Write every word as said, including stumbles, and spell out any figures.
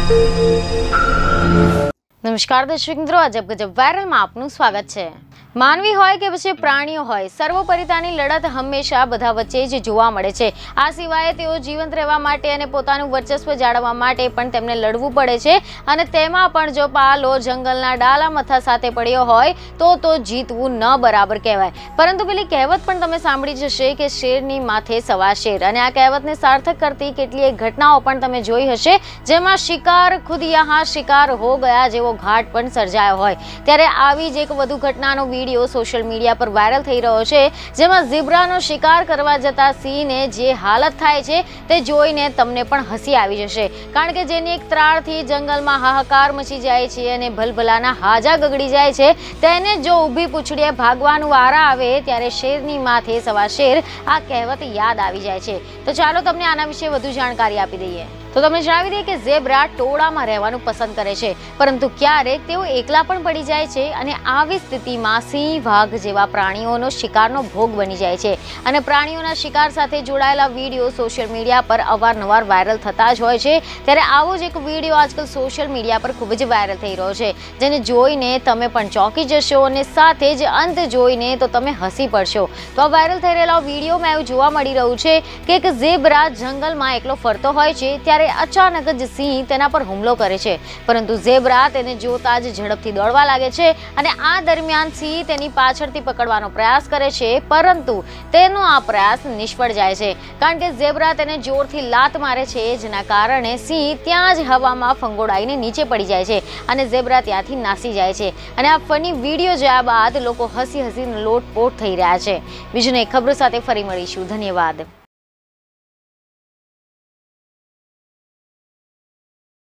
નમસ્કાર દર્શક મિત્રો, અજબ ગજબ વાયરલમાં આપનું સ્વાગત છે। માનવી હોય કે પછી પ્રાણીઓ હોય, સર્વોપરિતાની લડત હંમેશા બધા વચ્ચે જ જોવા મળે છે। આ સિવાય તેઓ જીવંત રહેવા માટે અને પોતાનું વર્ચસ્વ જાળવવા માટે પણ તેમને લડવું પડે છે અને તેમાં પણ જો પાલો જંગલના ડાલા મથા સાથે પડ્યો હોય તો તો જીતવું ન બરાબર કહેવાય। પરંતુ પેલી કહેવત પણ તમે સાંભળી જશે કે શેરની માથે સવા શેર, અને આ કહેવતને સાર્થક કરતી કેટલીય ઘટનાઓ પણ તમે જોઈ હશે, જેમાં શિકાર ખુદ યહાં શિકાર હો ગયા જેવો ઘાટ પણ સર્જાયો હોય। ત્યારે આવી જ એક વધુ ઘટનાનો વિડીયો સોશિયલ મીડિયા પર વાયરલ થઈ રહ્યો છે, જેમાં ઝીબ્રાનો શિકાર કરવા જતા સિંહને જે હાલત થાય છે તે જોઈને તમને પણ હસી આવી જશે, કારણ કે જેની એક ત્રાળથી જંગલમાં હાહાકાર મચી જાય છે અને ભલભલાના હાજા ગગડી જાય છે, તેને જો ઊભી પૂંછડીએ ભાગવાનું વારા આવે ત્યારે શેરની માથે સવા શેર આ કહેવત યાદ આવી જાય છે। તો ચાલો તમને આના વિશે વધુ જાણકારી આપી દઈએ। તો તમને જણાવી દઈએ કે ઝેબ્રા ટોળામાં રહેવાનું પસંદ કરે છે, પરંતુ ક્યારેક તેઓ એકલા પણ પડી જાય છે અને આવી સ્થિતિમાં સિંહ, વાઘ જેવા પ્રાણીઓનો શિકારનો ભોગ બની જાય છે અને પ્રાણીઓના શિકાર સાથે જોડાયેલા વિડીયો સોશિયલ મીડિયા પર અવારનવાર વાયરલ થતા જ હોય છે। ત્યારે આવો જ એક વિડીયો આજકાલ સોશિયલ મીડિયા પર ખૂબ જ વાયરલ થઈ રહ્યો છે, જેને જોઈને તમે પણ ચોંકી જશો અને સાથે જ અંત જોઈને તો તમે હસી પડશો। તો આ વાયરલ થઈ રહેલા વિડીયોમાં એવું જોવા મળી રહ્યું છે કે એક ઝેબ્રા જંગલમાં એકલો ફરતો હોય છે, ત્યારે અચાનક જ સિંહ તેના પર હુમલો કરે છે, પરંતુ ઝેબ્રા તેને જોતા જ ઝડપથી દોડવા લાગે છે અને આ દરમિયાન સિંહ તેની પાછળથી પકડવાનો પ્રયાસ કરે છે, પરંતુ તેનો આ પ્રયાસ નિષ્ફળ જાય છે, કારણ કે ઝેબ્રા તેને જોરથી લાત મારે છે, જેના કારણે સિંહ ત્યાં જ હવામાં ફંગોળાઈને નીચે પડી જાય છે અને ઝેબ્રા ત્યાંથી નાસી જાય છે। અને આ ફની વિડીયો જોયા બાદ લોકો હસી હસીને લોટપોટ થઈ રહ્યા છે। બીજું એક ખબર સાથે ફરી મળીશું। ધન્યવાદ।